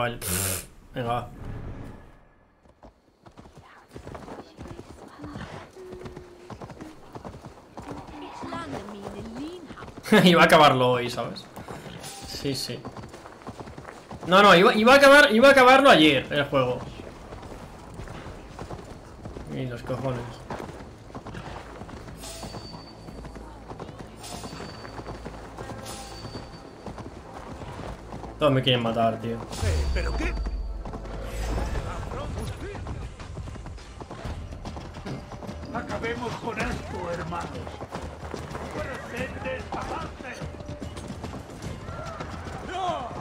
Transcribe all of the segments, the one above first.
Vale. Venga. Iba a acabarlo hoy, ¿sabes? Sí, sí. No, no, iba a acabarlo ayer, el juego. Y los cojones. Todos me quieren matar, tío. ¿Pero qué? Acabemos con esto, hermanos. ¡Pretende avance! ¡No!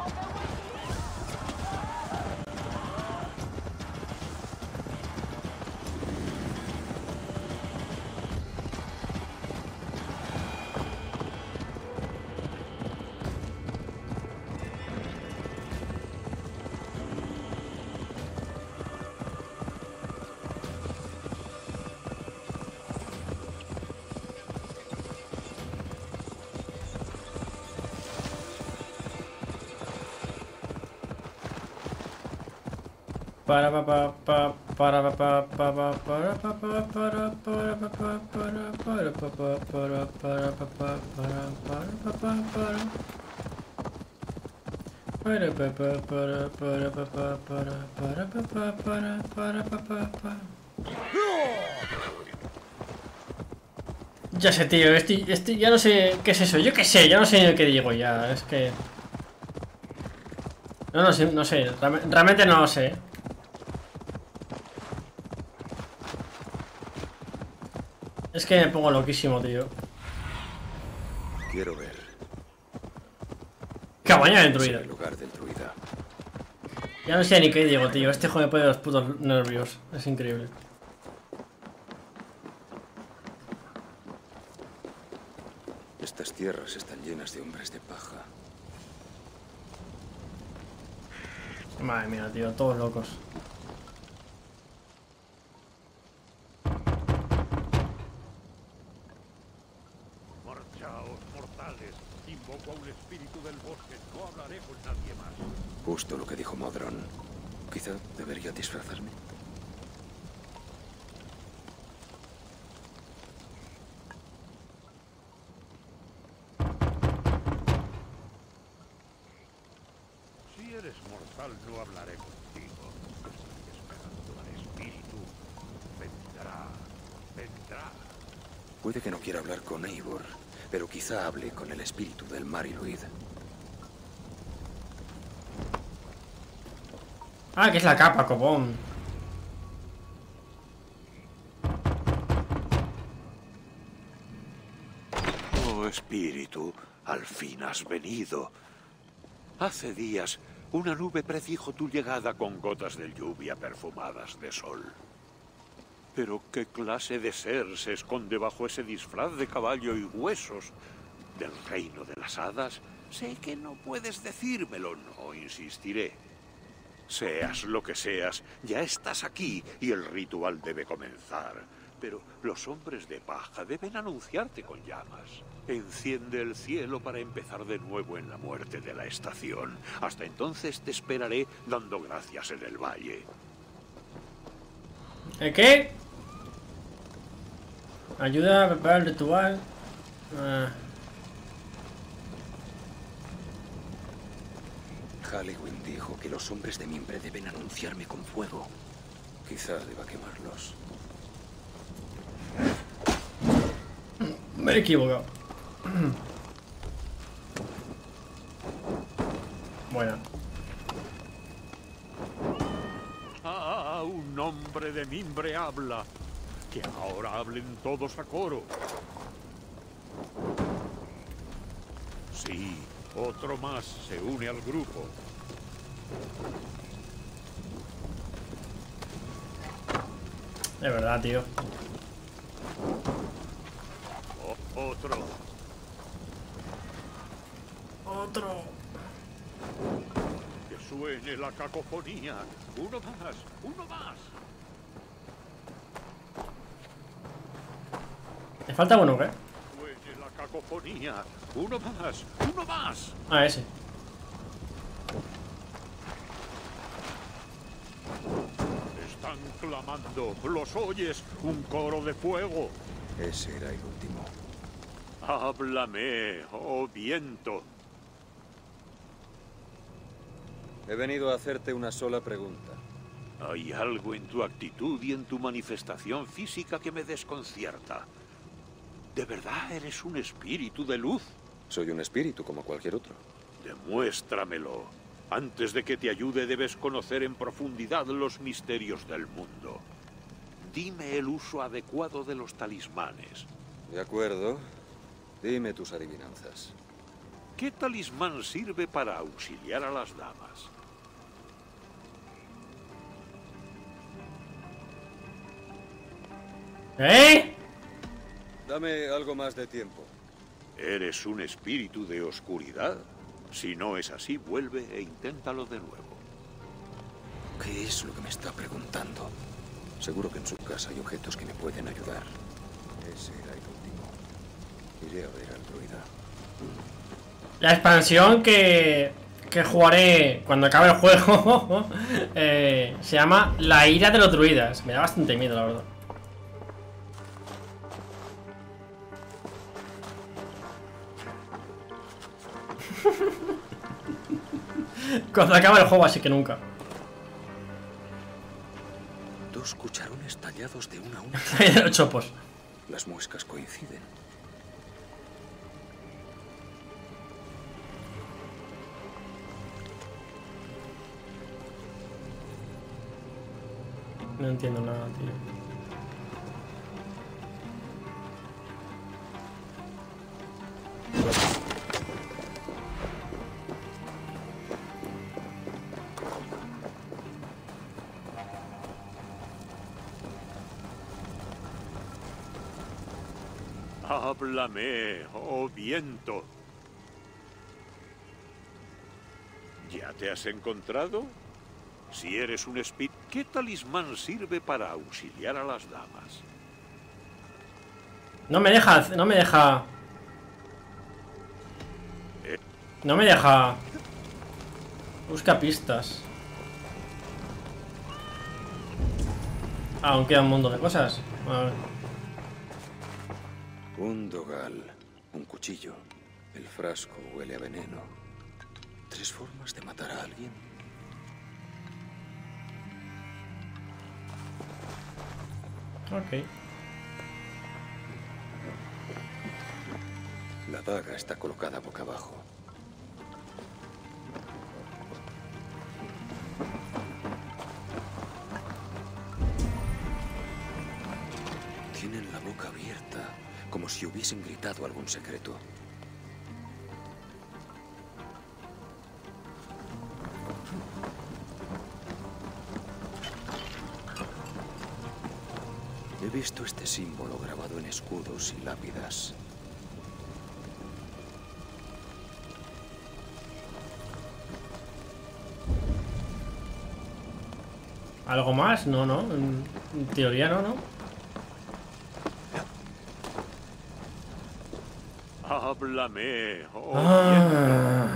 Ya sé, tío, ya no sé qué es eso. Yo qué sé, ya no sé ni qué digo ya. Es que... No sé, no sé. Realmente no lo sé. Es que me pongo loquísimo, tío. Quiero ver. Cabaña del druida. El lugar del druida. Ya no sé ni qué digo, tío. Este juego me pone los putos nervios. Es increíble. Estas tierras están llenas de hombres de paja. Madre mía, tío. Todos locos. Marchaos, mortales. Invoco a un espíritu del bosque. No hablaré con nadie más. Justo lo que dijo Modron. Quizá debería disfrazarme. Si eres mortal, no hablaré contigo. Estoy esperando al espíritu. Vendrá. Vendrá. Puede que no quiera hablar con Eivor, pero quizá hable con el espíritu del Mariluid. Ah, que es la capa, copón. Oh, espíritu, al fin has venido. Hace días, una nube predijo tu llegada con gotas de lluvia perfumadas de sol. Pero ¿qué clase de ser se esconde bajo ese disfraz de caballo y huesos? ¿Del reino de las hadas? Sé que no puedes decírmelo, no insistiré. Seas lo que seas, ya estás aquí y el ritual debe comenzar. Pero los hombres de paja deben anunciarte con llamas. Enciende el cielo para empezar de nuevo en la muerte de la estación. Hasta entonces te esperaré dando gracias en el valle. ¿El qué? Ayuda a preparar el ritual. Halloween dijo que los hombres de mimbre deben anunciarme con fuego. Quizá deba quemarlos. Me he equivocado. Bueno. Ah, un hombre de mimbre habla. Que ahora hablen todos a coro. Sí, otro más se une al grupo. De verdad, tío. Otro. Otro. Que suene la cacofonía. Uno más, uno más. ¿Le falta uno, qué? Suene la cacofonía. Uno más, uno más. Ah, ese. clamando. ¿Los oyes? Un coro de fuego. Ese era el último. Háblame, oh viento. He venido a hacerte una sola pregunta. Hay algo en tu actitud y en tu manifestación física que me desconcierta. ¿De verdad eres un espíritu de luz? Soy un espíritu como cualquier otro. Demuéstramelo. Antes de que te ayude debes conocer en profundidad los misterios del mundo. Dime el uso adecuado de los talismanes. De acuerdo. Dime tus adivinanzas. ¿Qué talismán sirve para auxiliar a las damas? ¿Eh? Dame algo más de tiempo. ¿Eres un espíritu de oscuridad? Si no es así, vuelve e inténtalo de nuevo. ¿Qué es lo que me está preguntando? Seguro que en su casa hay objetos que me pueden ayudar. Ese era el último. Iré a ver al druida. La expansión que jugaré cuando acabe el juego se llama La ira de los druidas. Me da bastante miedo, la verdad. Cuando acabe el juego, así que nunca. 2 cucharones tallados de una a una. Los chopos. Las muescas coinciden. No entiendo nada, tío. Háblame, oh viento. ¿Ya te has encontrado? Si eres un espíritu, ¿qué talismán sirve para auxiliar a las damas? No me deja, no me deja. No me deja. Busca pistas. Ah, aún queda un montón de cosas. A ver. Un dogal, un cuchillo. El frasco huele a veneno. 3 formas de matar a alguien. Ok. La daga está colocada boca abajo. Tienen la boca abierta, como si hubiesen gritado algún secreto. He visto este símbolo grabado en escudos y lápidas. ¿Algo más? No, no. En teoría no, ¿no? Háblame, oh viento.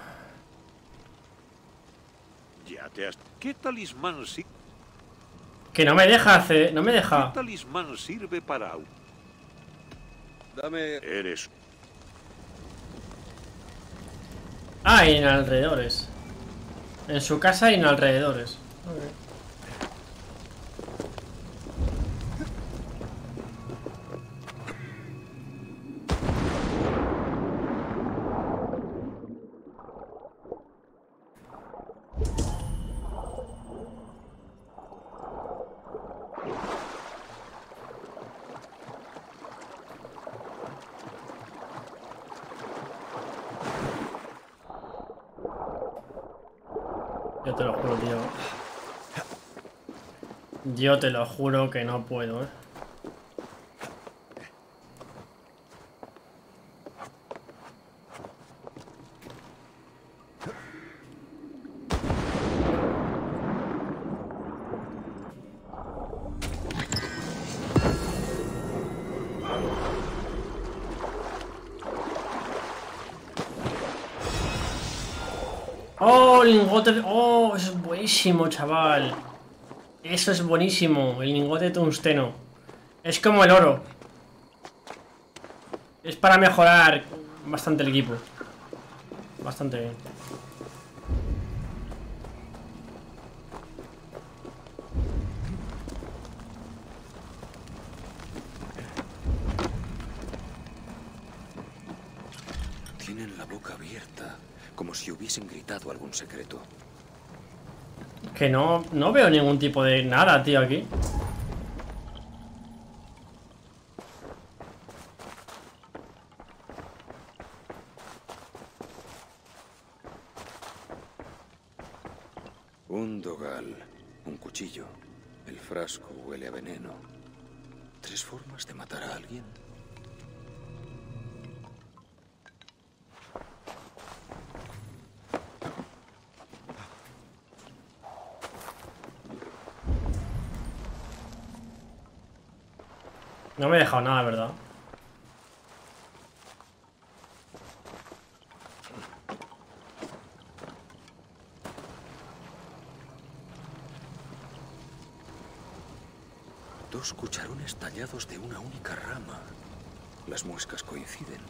Ya te has... ¿Qué talismán sirve? Que no me deja hacer. No me deja. ¿Qué talismán sirve para... Dame... Eres... Ah, y en alrededores. En su casa y en alrededores. Okay. Yo te lo juro, tío. Yo te lo juro que no puedo, ¿eh? Oh, lingote de... Oh, eso es buenísimo, chaval. Eso es buenísimo, el lingote de tungsteno. Es como el oro. Es para mejorar bastante el equipo. Bastante bien. Tienen la boca abierta, como si hubiesen gritado algún secreto. Que no veo ningún tipo de nada, tío, aquí. Un dogal, un cuchillo. El frasco huele a veneno. ¿3 formas de matar a alguien? No me he dejado nada, ¿verdad? Dos cucharones tallados de una única rama. Las muescas coinciden.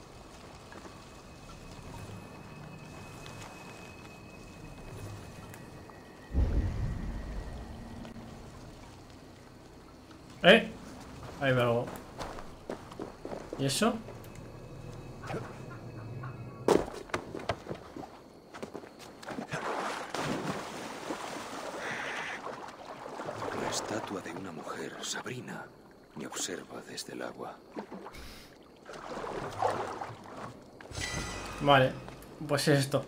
Ahí me lo... ¿Y eso? La estatua de una mujer, Sabrina, me observa desde el agua. Vale, pues es esto.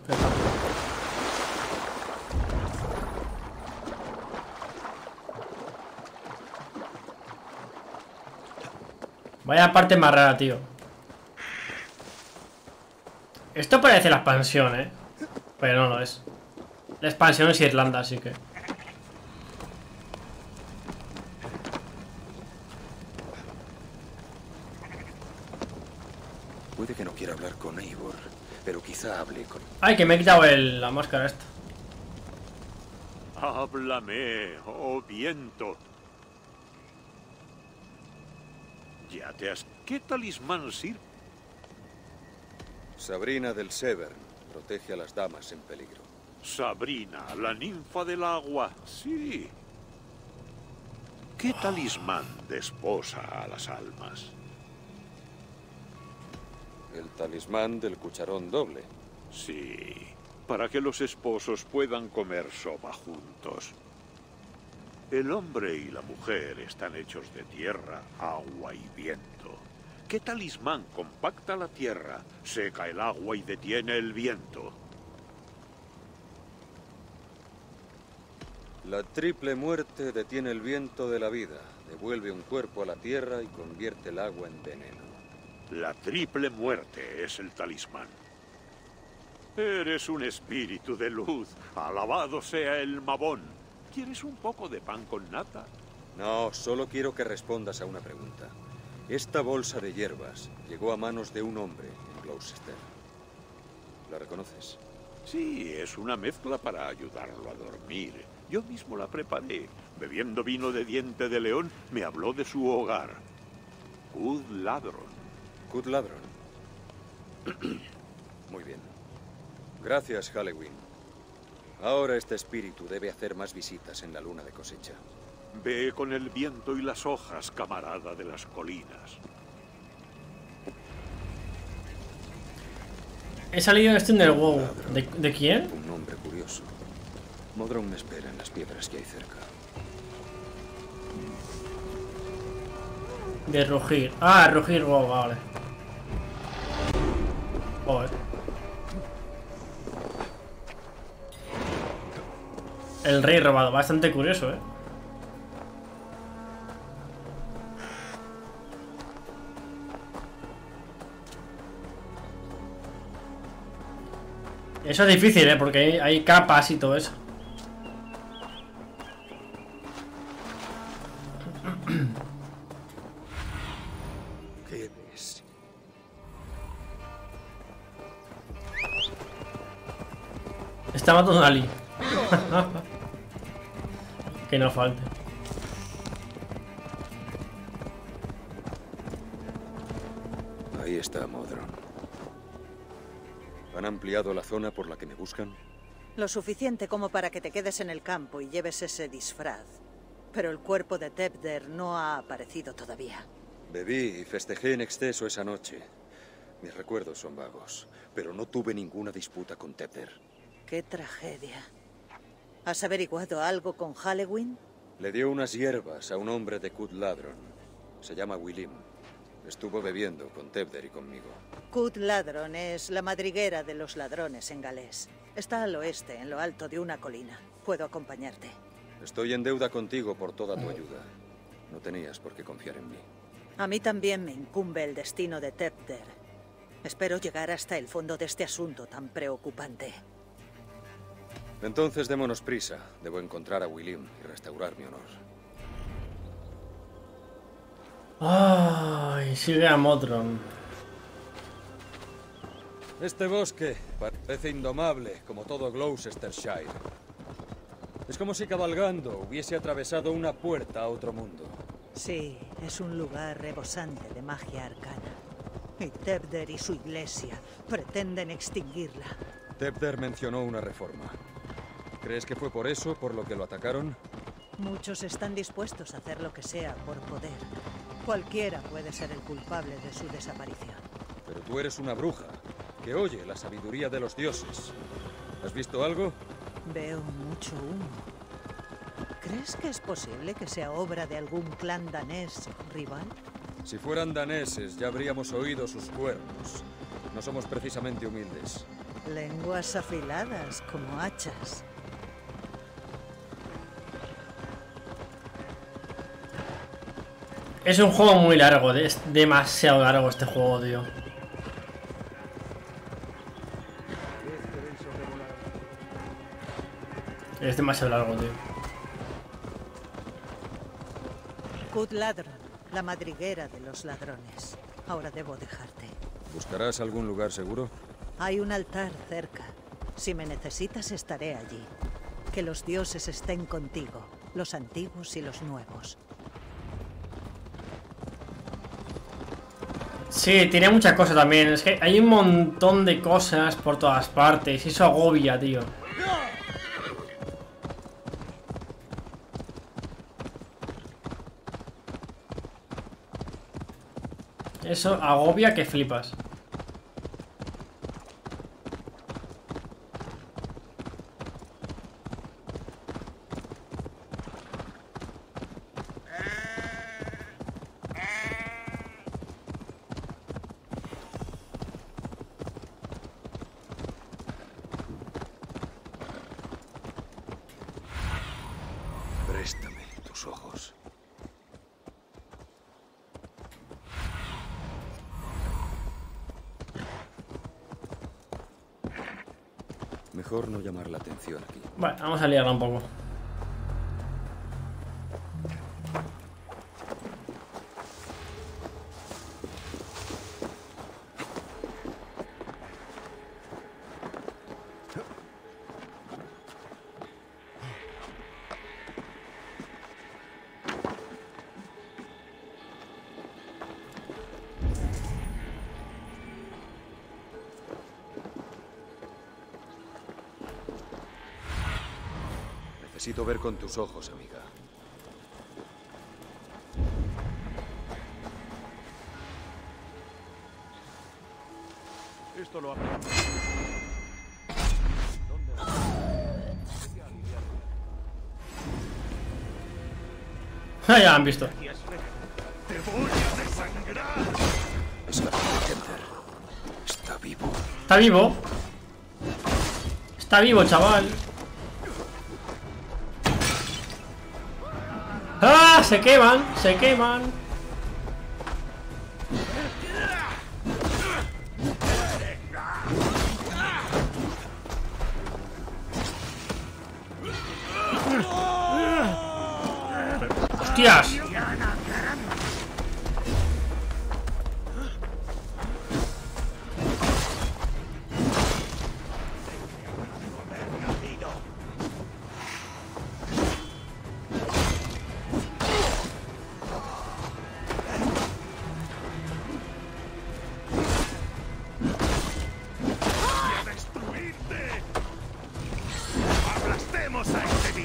Vaya parte más rara, tío. Esto parece la expansión, ¿eh? Pero no lo es. La expansión es Irlanda, así que... Puede que no quiera hablar con Eivor, pero quizá hable con... Ay, que me he quitado la máscara esta. Háblame, oh viento. Ya te has... ¿Qué talismán sirve? Sabrina del Severn protege a las damas en peligro. Sabrina, la ninfa del agua. Sí. ¿Qué talismán desposa a las almas? El talismán del cucharón doble. Sí, para que los esposos puedan comer sopa juntos. El hombre y la mujer están hechos de tierra, agua y viento. ¿Qué talismán compacta la tierra, seca el agua y detiene el viento? La triple muerte detiene el viento de la vida, devuelve un cuerpo a la tierra y convierte el agua en veneno. La triple muerte es el talismán. Eres un espíritu de luz, alabado sea el Mabón. ¿Quieres un poco de pan con nata? No, solo quiero que respondas a una pregunta. Esta bolsa de hierbas llegó a manos de un hombre en Gloucester. ¿La reconoces? Sí, es una mezcla para ayudarlo a dormir. Yo mismo la preparé. Bebiendo vino de diente de león, me habló de su hogar. Cúd-Ladron. Cúd-Ladron. Muy bien. Gracias, Halloween. Ahora este espíritu debe hacer más visitas en la luna de cosecha. Ve con el viento y las hojas, camarada de las colinas. He salido en este en el WoW. ¿De quién? Un nombre curioso. Modron me espera en las piedras que hay cerca. De rugir. Ah, rugir WoW, vale. Joder. El rey robado, bastante curioso, ¿eh? Eso es difícil, ¿eh? Porque hay capas y todo eso. ¿Qué ves? Está matando a Ali. Que no falte. Ahí está Modron. ¿Han ampliado la zona por la que me buscan? Lo suficiente como para que te quedes en el campo y lleves ese disfraz. Pero el cuerpo de Tepder no ha aparecido todavía. Bebí y festejé en exceso esa noche. Mis recuerdos son vagos, pero no tuve ninguna disputa con Tepder. ¡Qué tragedia! ¿Has averiguado algo con Halloween? Le dio unas hierbas a un hombre de Cut Ladron. Se llama Willim. Estuvo bebiendo con Tepder y conmigo. Cut Ladron es la madriguera de los ladrones en galés. Está al oeste, en lo alto de una colina. Puedo acompañarte. Estoy en deuda contigo por toda tu ayuda. No tenías por qué confiar en mí. A mí también me incumbe el destino de Tepder. Espero llegar hasta el fondo de este asunto tan preocupante. Entonces démonos prisa. Debo encontrar a Willim y restaurar mi honor. Ay, sigue a Modron. Este bosque parece indomable, como todo Gloucestershire. Es como si cabalgando hubiese atravesado una puerta a otro mundo. Sí, es un lugar rebosante de magia arcana. Y Tepder y su iglesia pretenden extinguirla. Tepder mencionó una reforma. ¿Crees que fue por eso, por lo que lo atacaron? Muchos están dispuestos a hacer lo que sea por poder. Cualquiera puede ser el culpable de su desaparición. Pero tú eres una bruja, que oye la sabiduría de los dioses. ¿Has visto algo? Veo mucho humo. ¿Crees que es posible que sea obra de algún clan danés rival? Si fueran daneses, ya habríamos oído sus cuernos. No somos precisamente humildes. Lenguas afiladas como hachas. Es un juego muy largo, es demasiado largo este juego, tío. Es demasiado largo, tío. Cut Ladron, la madriguera de los ladrones. Ahora debo dejarte. ¿Buscarás algún lugar seguro? Hay un altar cerca. Si me necesitas, estaré allí. Que los dioses estén contigo, los antiguos y los nuevos. Sí, tiene muchas cosas también. Es que hay un montón de cosas por todas partes. Y eso agobia, tío. Eso agobia que flipas. Préstame tus ojos. Mejor no llamar la atención aquí. Bueno, vamos a liarla un poco. Necesito ver con tus ojos, amiga. Esto lo ha... Ya han visto. ¡Te voy a desangrar! Es la de Tepder. Está vivo. Está vivo. Está vivo, chaval. ¡Ah! Se queman, se queman. ¡Hostias!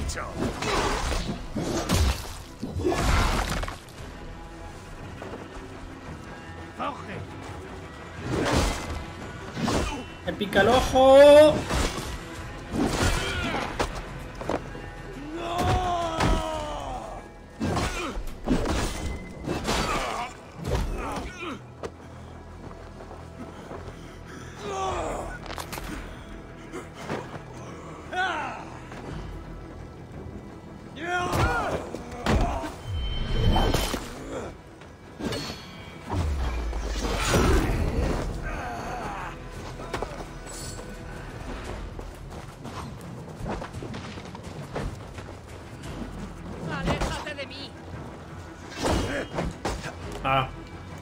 dicho. ¡Me pica el ojo! ¡Aléjate de mí! Ah.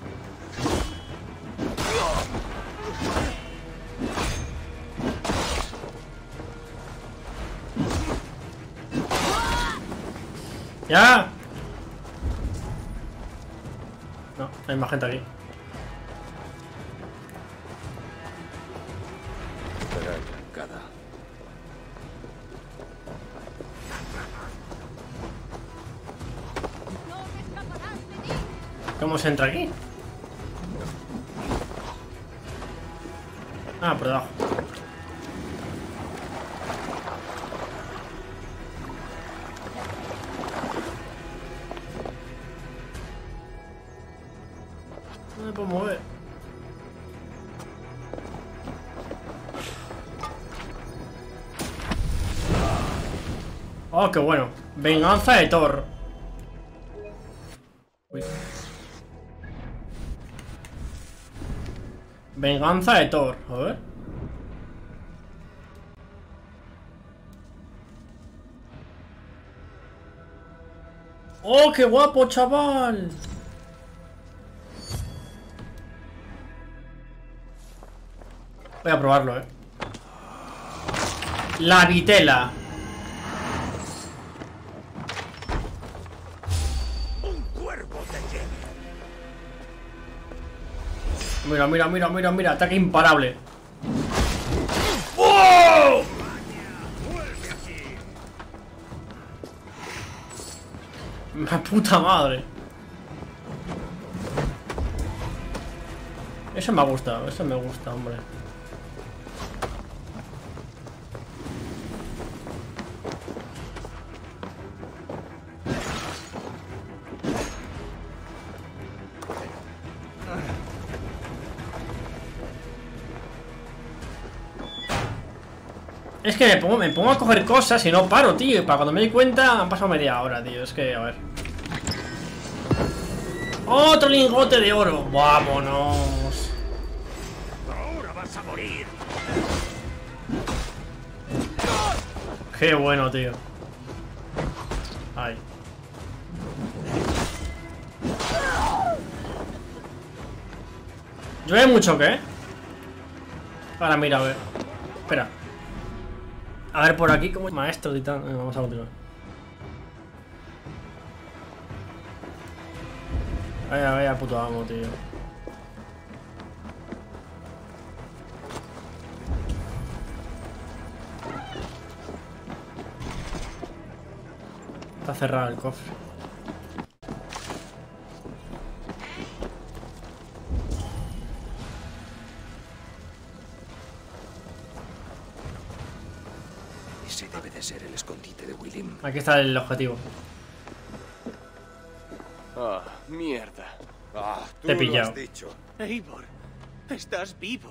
¡Ya! No, hay más gente aquí. Estará arrancada. ¡No te escaparás de mí! ¿Cómo se entra aquí? Ah, por debajo. No me puedo mover. Oh, qué bueno. Venganza de Thor. Uy. Venganza de Thor. A ver. ¡Oh, qué guapo, chaval! Voy a probarlo, La vitela. ¡Un cuervo te lleve! Mira, mira, mira, mira, mira. Ataque imparable. ¡Oh! ¡Vuelve aquí! ¡La puta madre! Eso me ha gustado, eso me gusta, hombre. Es que me pongo a coger cosas y no paro, tío. Y para cuando me doy cuenta han pasado media hora, tío. Es que, a ver. ¡Otro lingote de oro! ¡Vámonos! ¡Ahora vas a morir! ¡Qué bueno, tío! Ay. ¿Llueve mucho, qué? Ahora mira, a ver. Espera. A ver por aquí como maestro y tal. Vamos a continuar. Vaya, vaya puto amo, tío. Está cerrado el cofre. Ese debe de ser el escondite de William. Aquí está el objetivo. Ah, mierda. Ah, tú Te he lo pillado. has dicho. Eivor, estás vivo.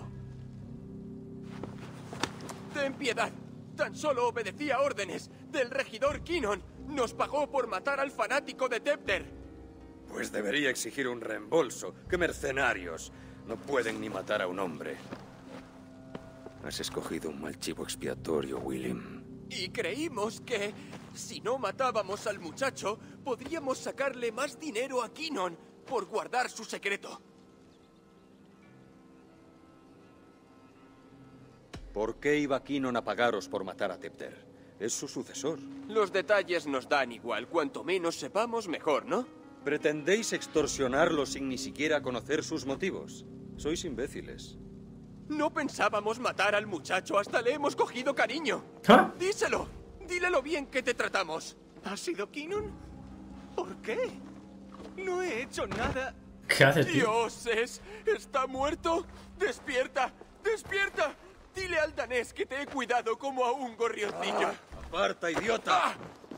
Ten piedad. Tan solo obedecía órdenes del regidor Kinnon. Nos pagó por matar al fanático de Tepter. Pues debería exigir un reembolso. ¡Qué mercenarios! No pueden ni matar a un hombre. Has escogido un mal chivo expiatorio, William. Y creímos que, si no matábamos al muchacho, podríamos sacarle más dinero a Kinnon por guardar su secreto. ¿Por qué iba Kinnon a pagaros por matar a Tepter? Es su sucesor. Los detalles nos dan igual. Cuanto menos sepamos, mejor, ¿no? ¿Pretendéis extorsionarlo sin ni siquiera conocer sus motivos? Sois imbéciles. No pensábamos matar al muchacho, hasta le hemos cogido cariño. ¿Ah? ¡Díselo! Dile lo bien que te tratamos. ¿Ha sido Kinon? ¿Por qué? No he hecho nada. ¿Qué haces, tío? ¡Dioses! ¿Está muerto? ¡Despierta! ¡Despierta! Dile al danés que te he cuidado como a un gorrioncillo. ¡Aparta, idiota!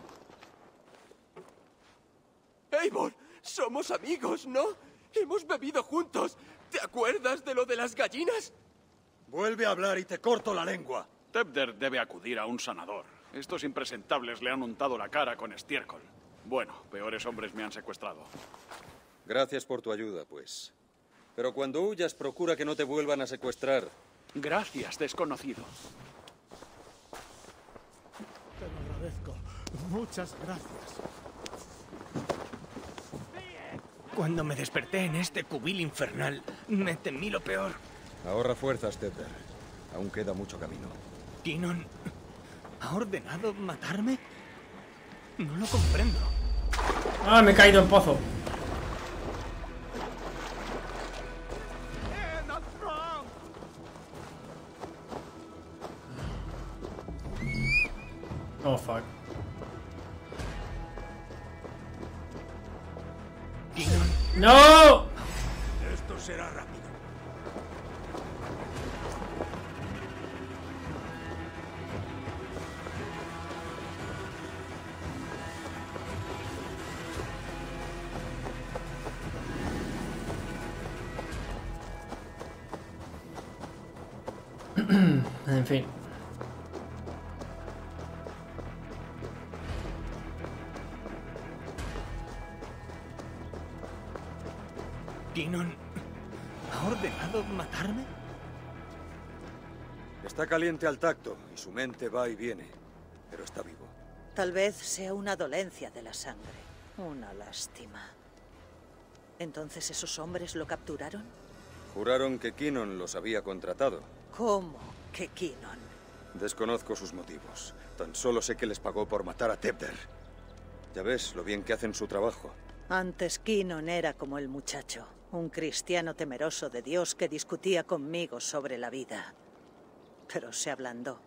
Eivor, somos amigos, ¿no? Hemos bebido juntos. ¿Te acuerdas de lo de las gallinas? Vuelve a hablar y te corto la lengua. Tebder debe acudir a un sanador. Estos impresentables le han untado la cara con estiércol. Bueno, peores hombres me han secuestrado. Gracias por tu ayuda, pues. Pero cuando huyas, procura que no te vuelvan a secuestrar. Gracias, desconocido. Te lo agradezco. Muchas gracias. Cuando me desperté en este cubil infernal, me temí lo peor. Ahorra fuerzas, Tebder. Aún queda mucho camino. ¿Kinon ha ordenado matarme? No lo comprendo. Ah, me he caído en pozo. Oh, fuck. ¿Kinon? ¡No! Esto será rápido. En fin. ¿Kinon ha ordenado matarme? Está caliente al tacto y su mente va y viene, pero está vivo. Tal vez sea una dolencia de la sangre. Una lástima. ¿Entonces esos hombres lo capturaron? Juraron que Kinon los había contratado. ¿Cómo que Kinon? Desconozco sus motivos. Tan solo sé que les pagó por matar a Tebder. Ya ves lo bien que hacen su trabajo. Antes Kinon era como el muchacho, un cristiano temeroso de Dios que discutía conmigo sobre la vida. Pero se ablandó.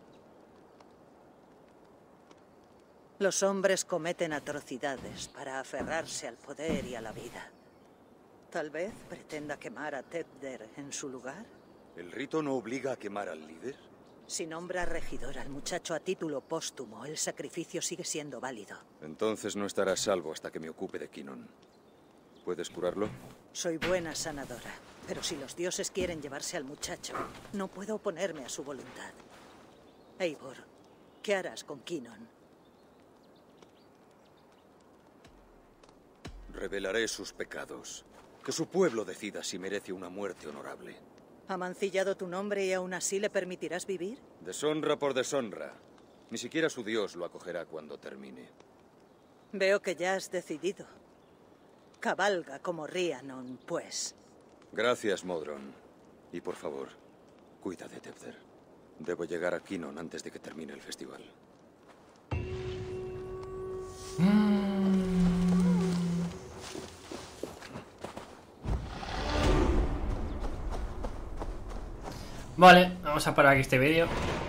Los hombres cometen atrocidades para aferrarse al poder y a la vida. Tal vez pretenda quemar a Tebder en su lugar. ¿El rito no obliga a quemar al líder? Si nombra regidor al muchacho a título póstumo, el sacrificio sigue siendo válido. Entonces no estará a salvo hasta que me ocupe de Kinon. ¿Puedes curarlo? Soy buena sanadora, pero si los dioses quieren llevarse al muchacho, no puedo oponerme a su voluntad. Eivor, ¿qué harás con Kinon? Revelaré sus pecados. Que su pueblo decida si merece una muerte honorable. ¿Ha mancillado tu nombre y aún así le permitirás vivir? Deshonra por deshonra. Ni siquiera su dios lo acogerá cuando termine. Veo que ya has decidido. Cabalga como Rhiannon, pues. Gracias, Modron. Y por favor, cuida de Tebder. Debo llegar a Kinon antes de que termine el festival. Vale, vamos a parar aquí este vídeo.